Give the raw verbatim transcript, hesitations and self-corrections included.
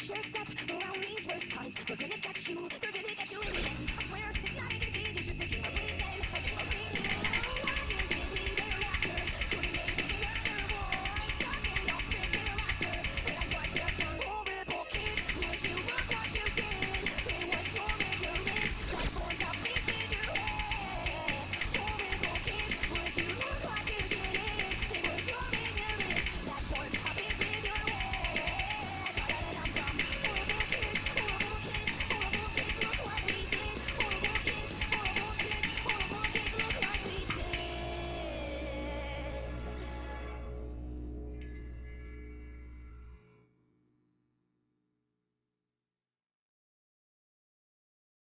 Watch your step around these words, cause they're gonna get you, they're gonna get you in the end. I swear